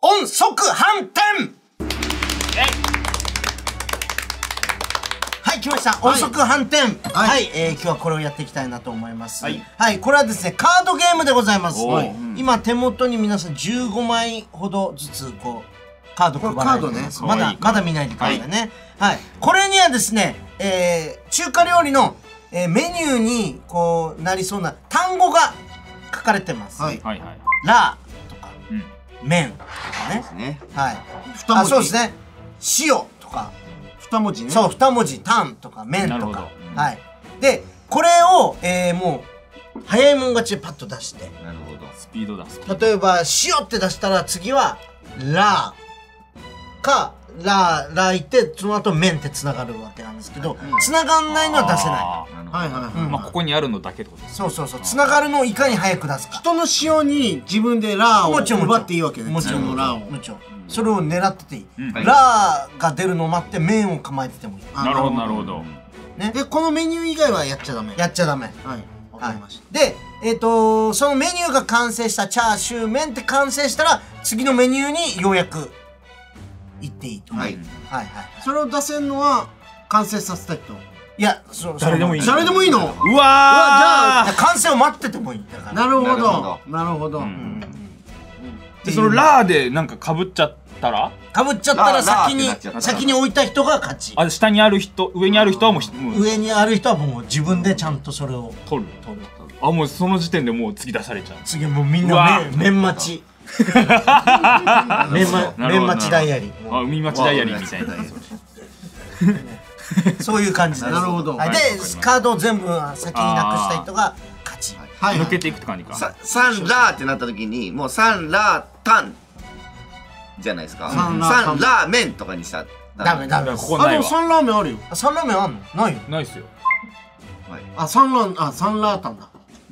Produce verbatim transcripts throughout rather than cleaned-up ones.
音速反転。はい、来ました。音速反転。はい、えー、今日はこれをやっていきたいなと思います。はい、はい、これはですね、カードゲームでございます。今手元に皆さんじゅうごまいほどずつこうカード配られてます。まだまだ見ないでくださいね。はい、これにはですね、えー、中華料理の、えー、メニューにこうなりそうな単語が書かれてます。はいはいはい。ラーとか、麺とかね。はい。あ、そうですね。塩とか。二文字ね。そう、二文字、タンとか麺とか。はい。で、これを、えー、もう早いもん勝ちでパッと出して。なるほど。スピードだ。例えば塩って出したら次はラーか。ラー、ラーいってその後麺ってつながるわけなんですけど、つながんないのは出せない。はいはいはい。まあここにあるのだけってことです。そうそうそう。つながるのをいかに早く出すか。人の塩に自分でラーを奪っていいわけね。もちろんラーを。もちろん。それを狙ってていい。ラーが出るのを待って麺を構えててもいい。なるほどなるほど。ね。でこのメニュー以外はやっちゃダメ。やっちゃダメ。はい。わかりました。で、えっとそのメニューが完成したチャーシュー麺って完成したら次のメニューにようやく言っていいと。はいはいはい。それを出せるのは完成させたいと。いや、誰でもいい。誰でもいいの。うわー。じゃあ完成を待っててもいい。なるほどなるほど。 でそのラーでなんかかぶっちゃったら？ かぶっちゃったら先に先に置いた人が勝ち。 あ、下にある人、上にある人はもう上にある人はもう自分でちゃんとそれを取る。取る。あ、もうその時点でもう次出されちゃう。 次もうみんな麺待ち。麺待ちダイアリー。 あ、海待ちダイアリーみたいな。 そういう感じです。なるほど。で、カードを全部先になくした人が勝ち。 抜けていくって感じか。 サンラーってなった時にもうサンラータンじゃないですか。サンラーメンとかにしたらダメダメ。 ここないわ。 サンラーメンあるよ。サンラーメンあんの？ないよ。 ないっすよ。 あ、サンラー、あ、サンラータンだ。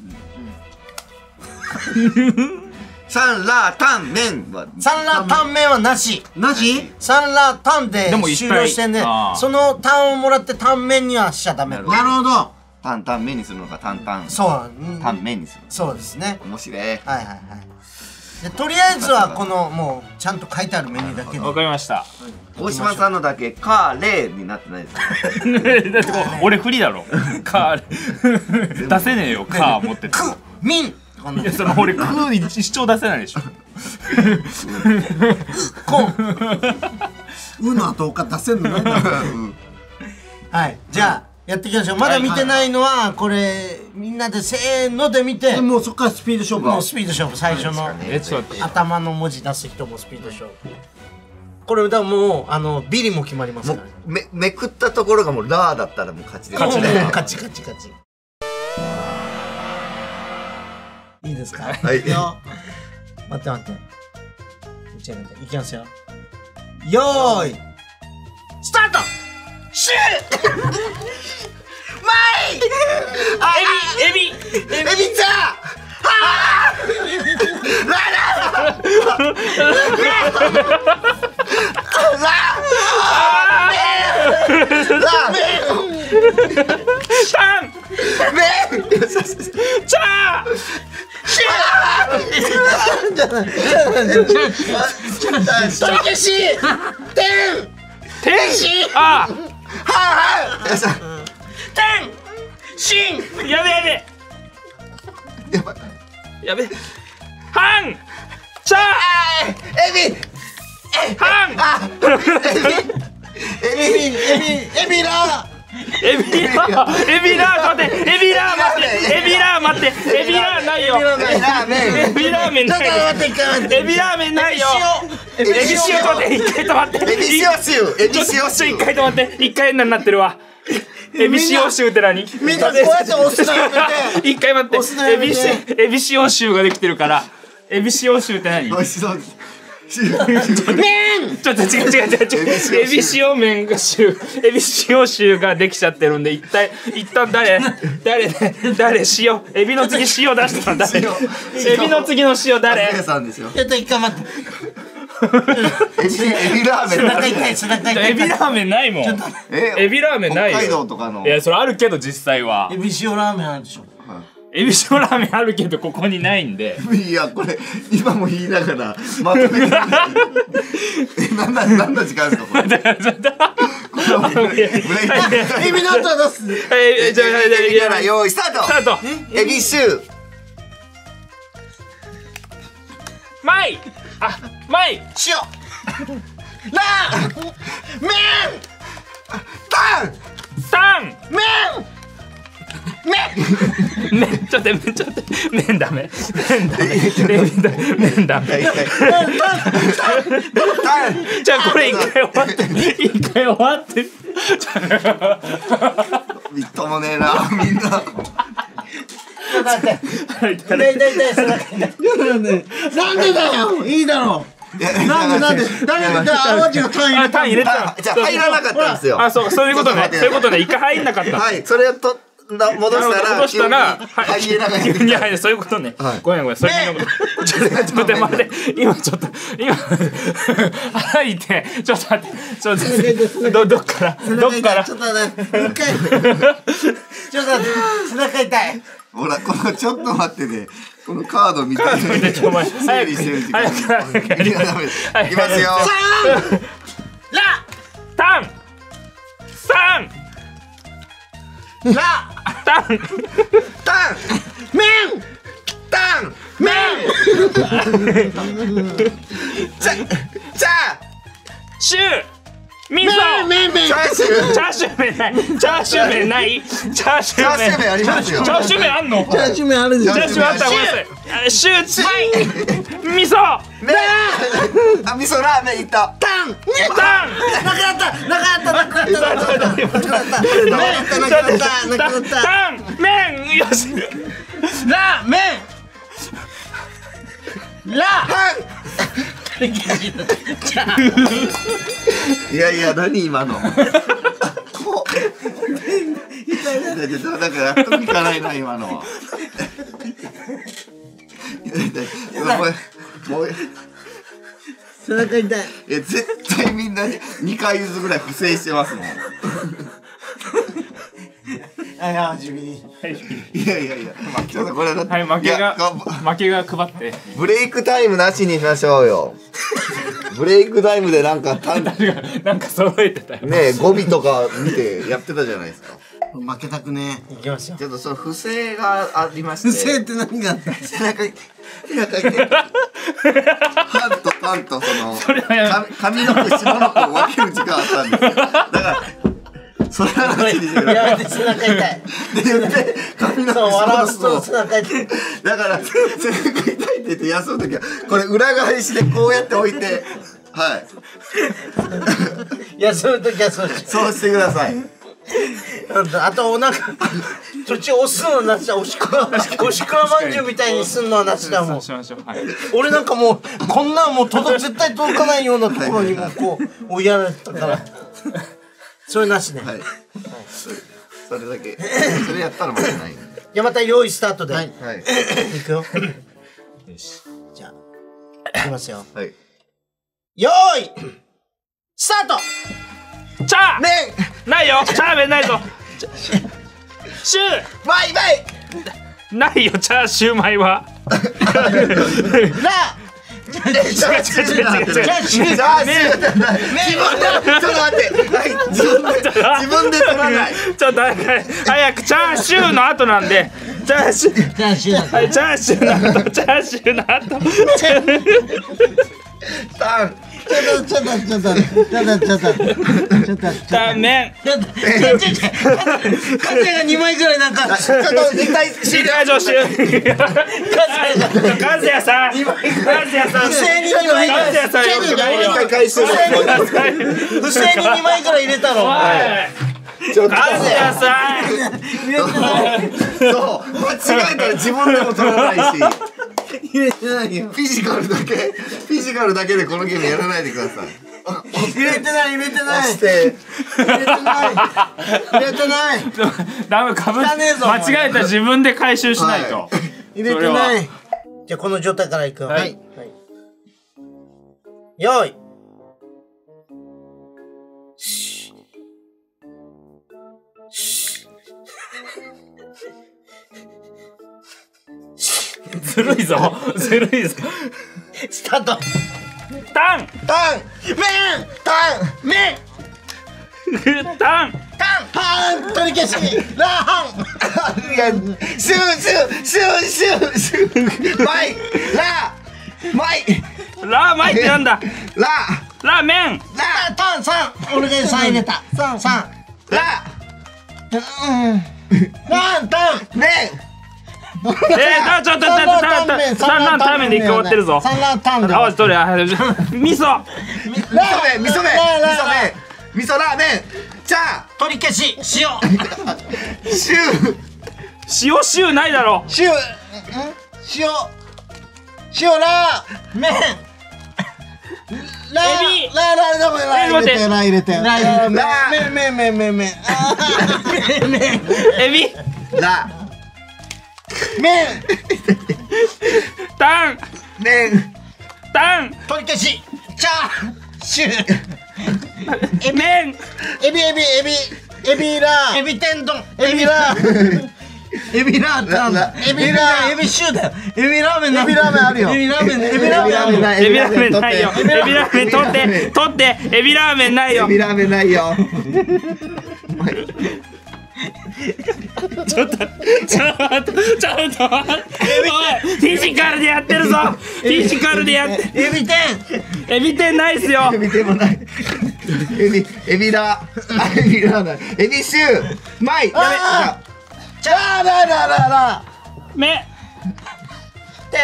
サンラータンメンはサンラータンメンはなし。なし？サンラータンで終了してんで、そのタンをもらってタンメンにはしちゃダメ。なるほど。 タンタンメンにするのかタンタン。 そう。 タンメンにする。 そうですね。 面白い。 はいはいはい。でとりあえずはこのもうちゃんと書いてあるメニューだけで。 わかりました。 大島さんのだけカーレーになってないです。 だって俺不利だろ。カー出せねえよ。カー持ってて。 クミン。 いやその俺クー一生出せないでしょ。 コン。ウの後か出せんのないだろ。はい。じゃあやっていきましょう。まだ見てないのはこれみんなでせーので見て。もうそっからスピード勝負。もうスピード勝負最初の頭の文字出す人もスピード勝負。これだもうあのビリも決まりますから。 めめくったところがもうラーだったらもう勝ちです。勝ちね。 勝ち勝ち勝ち。いいですか。 はい。 待って待って。いきいきますよ。よーい。スタート。シュー。マイ。 エビエビエビちゃん。はあ。ララ。ラ。ラ。 タン。 麺。 チャー。 シャー。じゃない。取り消し。点。 点。あ。 はあ。点。シン。 やべやべ。 やばい。 やべ。ハン。チャー。エビ。 ハン。 エビ。エビ。エビラ。 エビラー、エビラー待って、エビラー待って、エビラー待って、エビラーないよ。エビラーメンないよ。エビラーメンないよ。エビ塩待って、一回止まって。 エビ塩臭、エビ塩臭。 一回止まって、一回になってるわ。エビ塩臭って何？ みんなこうやって押すのやめて。 一回待って、エビエビ塩臭ができてるから、エビ塩臭って何？ 美味しそうです。 麺。 ちょっと違う違う違う違う。エビ塩麺が臭、エビ塩臭ができちゃってるんで、一体一旦誰誰誰塩、エビの次塩出したの誰？エビの次の塩誰？ さんですよ。 ちょっと一回待って。 エビラーメン。 エビラーメンないもん。エビラーメンないよ。 北海道とかの。 いやそれあるけど実際は。 エビ塩ラーメンあるでしょ。 エビ塩ラーメンあるけどここにないんで。 いやこれ今も言いながらまとめてえ何だ何の時間ですかこれ。エビの音出す。 はいじゃあ用意スタート。 スタート。 エビシュー。 マイあマイ塩。ラーメン。 タンタン麺。麺。 麺ちょっと待ってちょっと待って麺ダメ麺ダメ麺ダメじゃあこれ一回終わって一回終わってみっともねえなみんな。 だって痛い痛い痛い痛い。なんでだよ。いいだろう。なんでなんで誰が淡路が単位入れたん入れたじゃあ入らなかったんですよ。 あそうそういうことねそういうことね一回入んなかった。 はいそれをと戻したら戻したら入れなかった。 いやいやそういうことね。ごめんごめんそれのこと。ちょっと待って待って今ちょっと今腹いてちょっと待ってちょっとどどっからどっからちょっと待って一回ちょっと待って背中痛い。 ほらこのちょっと待ってねこのカード見てカード見てちょお前整理してる時間。 早く早く早くいやダメです。いきますよ。 ラタンサンラタンタン麺。 タン麺。 チャチャシュー味噌麺麺チャーシューチャーシュー麺ないチャーシュー麺ないチャーシューチャーシュー麺ありますよ。 チャーシュー麺あんのチャーシュー麺あるんですよ。 チャーシュー麺あったらごめんなさいシューチ味噌麺あ味噌ラーメンいったタン。 タンなくなったなくなったなくなったなくなったなくなったなくなった。 タン麺よしラーメン。ラいやいや何今のこうだから納得いかないな今のは。もうもう背中痛い。 いや絶対みんなにかいずつぐらい不正してますもん。 はいはい地味に。 いやいやいやちょっとこれだってはい負けがいや負けが配ってブレイクタイムなしにしましょうよ。ブレイクタイムでなんかたんねなんか揃えてたよえ語尾とか見てやってたじゃないですか。 負けたくねえ。いきましょう。 ちょっとその不正がありまして不正って何があった。 背中に背中にパンとパンとその髪の毛下の毛を分ける時間あったんですよ。だからそれ話にしてください。 やめて背中痛い。 で言って髪の毛そう笑わす下のと背中痛い。 だから背中痛いって言って休む時はこれ裏返しでこうやって置いてはい休むときはそうし。 そうしてください。 あとお腹そっち押すのなしだ。おしくらおしくらまんじゅうみたいにすんのはなしだもん。 しましょうはい俺なんかもうこんなんもう届絶対届かないようなところにもこう追いやられたからそれなしね。 はいそれだけそれやったら負けないんで。 じゃあまた用意スタートで。はい。 はいいくよ。よし。じゃあいきますよ。 はいよーいスタート。 チャー麺ないよチャー麺ないぞシュバイバイーないよチャーシュー米はラ違う違う違う違う違うチャーシューじゃない自分でちょっと待ってはい自分で自分で取らないちょっと早く早くチャーシューの後なんでチャーシューチャーシューはいチャーシューの後チャーシューの後タンちょっとちょっとちょっとちょっとちょっとちょっとちょっとタン麺ちょっとちょっとちょっとカズヤがにまいぐらいなんかちょっと一回シーター女子カズヤさんカズヤさん不正ににまいぐらいカズヤさんよく一回回収不正に不正ににまいぐらい入れたの。 ちょっとカズヤさんそう間違えたら自分でも取らないし入れてないよ。 フィジカルだけフィジカルだけでこのゲームやらないでください。 入れてない入れてないそして入れてない入れてないダメかぶ汚ねえぞ間違えたら自分で回収しないと入れてない。じゃあこの状態からいくよ。 はいよーいずるいぞずるいぞ。 スタート。 タンタン麺タン麺タンタンパン取り消しラーハンいやシューシューシューシューシューマイラーマイラーマイってなんだ。 ララーメンラータンさん俺がさん入れたさんさんラーランタン麺えー、たちょっとたたた三ランタン麺で一回終わってるぞ。 三ランタンであわとりあ味噌ー味噌麺味噌麺味噌麺味噌ラーメンチャー取り消し塩シュー塩シューないだろ。 塩塩塩ラー麺ラーエビラーラーラーラー入れてラー入れてラーラー麺麺麺麺麺麺麺エビラ麺タン麺タン取り消しチャーシュー麺エビエビエビエビラーエビ天丼エビラーエビラータンエビラーエビシューだよエビラーメンエビラーメンあるよエビラーメンエビラーメンあるよエビラーメンないよ。エビラーメン取って取ってエビラーメンないよ。 エビラーメンないよちょっとちょっと待ってちょっと待っておいフィジカルでやってるぞ。フィジカルでやってエビ天エビ天ないっすよ。 エビでもないエビエビラーエビラーだエビシューマイやべチャーラーラーラーラーめ天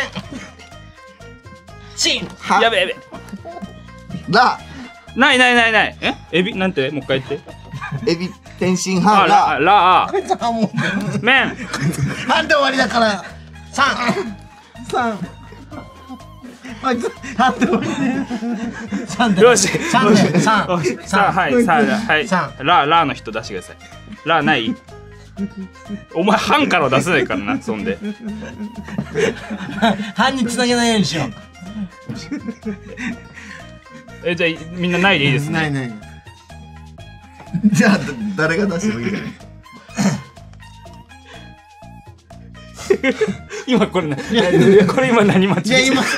チンはやべやべラないないないないえエビなんてもう一回言ってエビ天津あ飯ラララこいつはもう麺半で終わりだから三三あいつ半で終わりで三でよし三で三さあはいさあはい三ララの人出してください。ラないお前半から出せないからなそんで半につなげないようにしようえじゃあみんなないでいいですね。 ないないじゃあ誰が出してもいいじゃない今これなこれ今何待ちいや今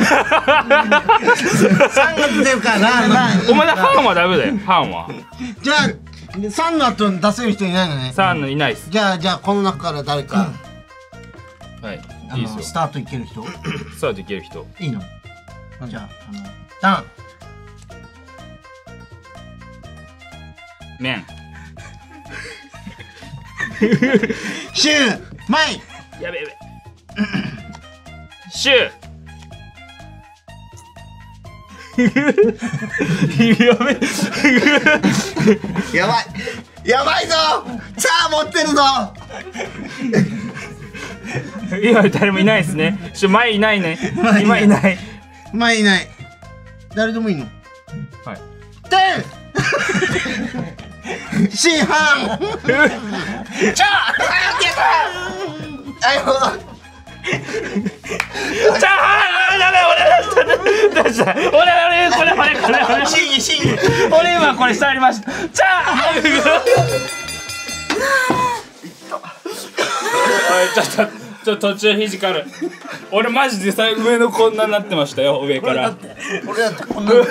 三が出てるからラーラーお前ら半はダメだよ半はじゃあ三の後出せる人いないのね三のいないっす。 じゃあじゃあこの中から誰かはいあいいですよ。 のスタートいける人さあできる人いいのじゃああのダン麺シューマイやべやべシューやべやばいやばいぞチャー持ってるぞ今誰もいないですね。ちょ前いないね今いないマイいない誰でもいいのはいテンシーハンチャーあよチャーハンやべ俺出した出した俺俺これこれこれこれ審議審議俺今これ触りましたチャーハンおいちょっとちょっと途中フィジカル俺マジでさ上のこんなになってましたよ上から俺だってこんな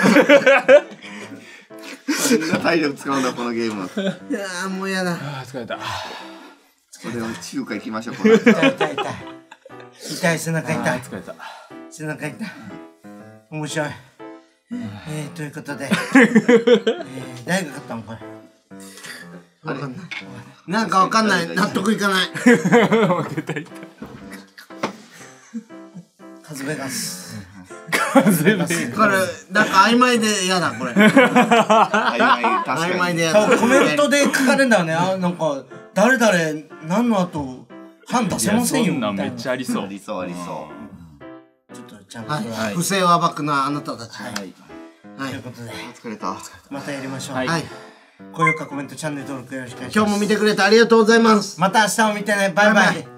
そんな体力使うんだこのゲームいやーもうやだあー疲れたこれは中華行きましょうこれ痛い痛い痛い痛い背中痛い疲れた背中痛い面白いえー、ということで、えー、誰が勝ったのこれわかんないなんかわかんない納得いかない負けたいカズベガス風がこれなんか曖昧で嫌だこれ曖昧確かに曖昧で嫌だコメントで書かれるんだよねあなんか誰々何の後判出せませんよみたいなめっちゃありそうありそうありそうちょっとちゃんと、はい、不正を暴くのはあなたたちはい、はい、ということで疲れたまたやりましょうはい、 はい、高評価コメントチャンネル登録よろしくお願いします今日も見てくれてありがとうございますまた明日も見てねバイバイ